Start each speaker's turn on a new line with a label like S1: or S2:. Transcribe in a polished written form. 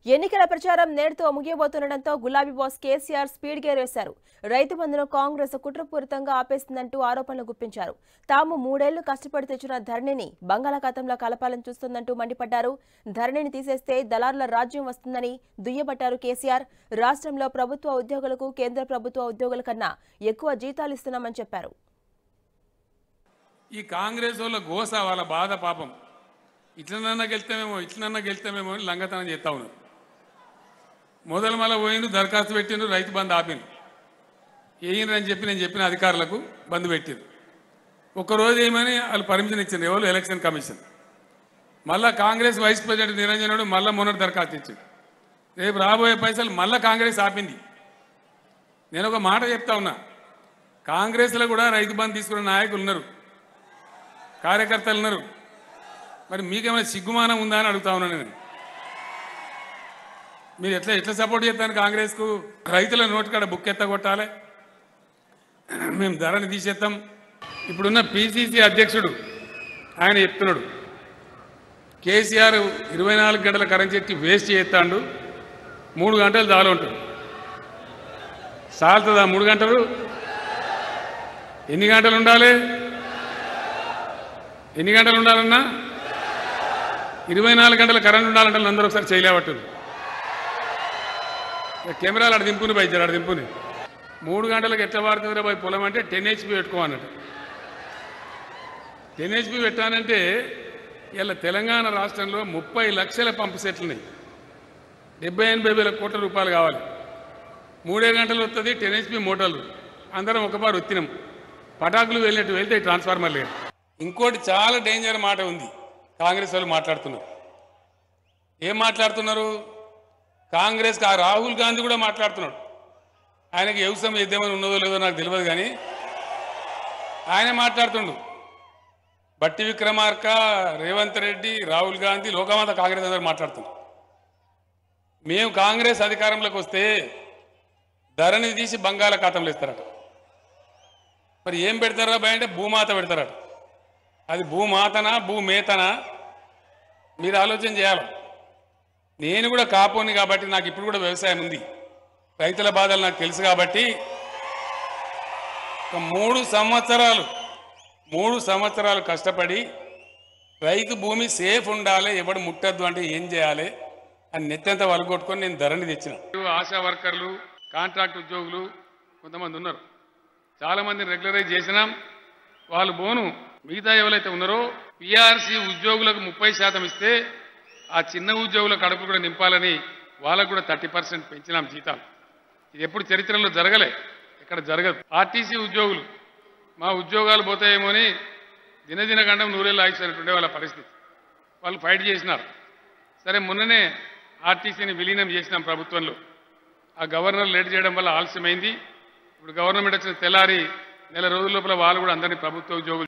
S1: ఎన్నికల ప్రచారం నేడుతో ముగియబోతుండటంతో గులాబీ బాస్ కేసీఆర్ స్పీడ్ గేర్ వేశారు. రైతు బంధును కాంగ్రెస్ కుట్రపూరితంగా ఆపేస్తుందంటూ ఆరోపణలు గుప్పించారు. తాము 3 ఏళ్లు కష్టపడి తెచ్చిన ధరణిని బంగాళాఖాతంలో కలపాలని చూస్తుందంటూ మండిపడ్డారు. ధరణిని తీసేస్తే దళారుల రాజ్యం వస్తుందని దుయ్యబట్టారు కేసీఆర్. రాష్ట్రంలో ప్రభుత్వ ఉద్యోగులకు కేంద్ర ప్రభుత్వ ఉద్యోగుల కన్నా ఎక్కువ జీతాలు ఇస్తున్నామని చెప్పారు.
S2: ఈ కాంగ్రెస్ వాళ్ళ గోస వాళ్ళ బాధ పాపం ఇట్లనన్నా గెలుస్తామేమో అని లంగతనం చేస్తా ఉన్నారు. మొదలు మళ్ళీ పోయిండు, దరఖాస్తు పెట్టిండు, రైతు బంధు ఆపిండు. వేయనని చెప్పి నేను చెప్పిన అధికారులకు బంధు పెట్టిండు. ఒక్కరోజు ఏమని వాళ్ళు పర్మిషన్ ఇచ్చిండ్రు, ఎవరు ఎలక్షన్ కమిషన్. మళ్ళా కాంగ్రెస్ వైస్ ప్రెసిడెంట్ నిరంజనుడు మళ్ళీ మొన్నటి దరఖాస్తు ఇచ్చిండు. రేపు రాబోయే పైసలు మళ్ళీ కాంగ్రెస్ ఆపింది. నేను ఒక మాట చెప్తా ఉన్నా, కాంగ్రెస్లో కూడా రైతు బంధు తీసుకున్న నాయకులు ఉన్నారు, కార్యకర్తలు ఉన్నారు. మరి మీకేమైనా సిగ్గుమానం ఉందా అని అడుగుతా ఉన్నాను నేను. మీరు ఎట్లా సపోర్ట్ చేస్తాను కాంగ్రెస్కు? రైతుల నోటి కాడ బుక్ ఎత్తగొట్టాలి, మేము ధరని తీసేస్తాం. ఇప్పుడున్న పిసిసి అధ్యక్షుడు ఆయన చెప్తున్నాడు, కేసీఆర్ 24 గంటల కరెంట్ చెట్టి వేస్ట్ చేస్తాడు, 3 గంటలు చాలు ఉంటుంది. చాలుతుందా 3 గంటలు? ఎన్ని గంటలు ఉండాలి? ఎన్ని గంటలు ఉండాలన్నా? 24 గంటల కరెంట్ ఉండాలంటే అందరూ ఒకసారి చేయలేవట్టు. కెమెరాలు అక్కడ దింపుని బయచారు, అక్కడ దింపుని 3 గంటలకు ఎట్లా వాడుతుందిరా పోయి పొలం అంటే 10 HP పెట్టుకోవాలన్నట్టు. 10 HP పెట్టానంటే ఇలా తెలంగాణ రాష్ట్రంలో 30 లక్షల పంపు సెట్లు ఉన్నాయి. 70-80 వేల కోట్ల రూపాయలు కావాలి. 3 గంటలు వస్తుంది 10 HP మోటార్లు. అందరం ఒకపారు ఒత్తినాం, పటాకులు వెళ్ళినట్టు వెళ్తే ట్రాన్స్ఫార్మర్ లేదు. ఇంకోటి చాలా డేంజర్ మాట ఉంది, కాంగ్రెస్ వాళ్ళు మాట్లాడుతున్నారు. ఏం మాట్లాడుతున్నారు? కాంగ్రెస్ రాహుల్ గాంధీ కూడా మాట్లాడుతున్నాడు. ఆయనకి వ్యవసాయం ఏదేమని ఉన్నదో లేదో నాకు తెలియదు, కానీ ఆయన మాట్లాడుతుండు. బట్టి విక్రమార్క, రేవంత్ రెడ్డి, రాహుల్ గాంధీ, లోకమాత కాంగ్రెస్ అందరూ మాట్లాడుతున్నారు. మేము కాంగ్రెస్ అధికారంలోకి వస్తే ధరని తీసి బంగాళాఖాతంలో ఇస్తారట. మరి ఏం పెడతారా భయ అంటే భూమాత పెడతారట. అది భూమాతనా భూమేతనా మీరు ఆలోచన చేయాలి. నేను కూడా కాపోని కాబట్టి నాకు ఇప్పుడు కూడా వ్యవసాయం ఉంది, రైతుల బాధలు నాకు తెలుసు కాబట్టి 3 సంవత్సరాలు కష్టపడి రైతు భూమి సేఫ్ ఉండాలి, ఎవడు ముట్టద్దు అంటే ఏం చేయాలి అని నెత్తంతా వలగొట్టుకొని నేను ధరని తెచ్చిన. ఆశా వర్కర్లు, కాంట్రాక్ట్ ఉద్యోగులు కొంతమంది ఉన్నారు, చాలామందిని రెగ్యులరైజ్ చేసినాం. వాళ్ళు బోను మిగతా ఎవరైతే ఉన్నారో పిఆర్సీ ఉద్యోగులకు 30% ఇస్తే ఆ చిన్న ఉద్యోగుల కడుపు కూడా నింపాలని వాళ్ళకు కూడా 30% పెంచినాం జీతాలు. ఇది ఎప్పుడు చరిత్రలో జరగలే, ఇక్కడ జరగదు. ఆర్టీసీ ఉద్యోగులు మా ఉద్యోగాలు పోతాయేమో అని దినదిన గండం 100 ఏళ్ళు ఆగిస్తున్నట్టుండే వాళ్ళ పరిస్థితి. వాళ్ళు ఫైట్ చేసినారు. సరే మొన్ననే ఆర్టీసీని విలీనం చేసినాం ప్రభుత్వంలో. ఆ గవర్నర్ లేట్ చేయడం వల్ల ఆలస్యమైంది. ఇప్పుడు గవర్నమెంట్ వచ్చిన తెల్లారి నెల రోజుల లోపల వాళ్ళు కూడా అందరినీ ప్రభుత్వ ఉద్యోగులు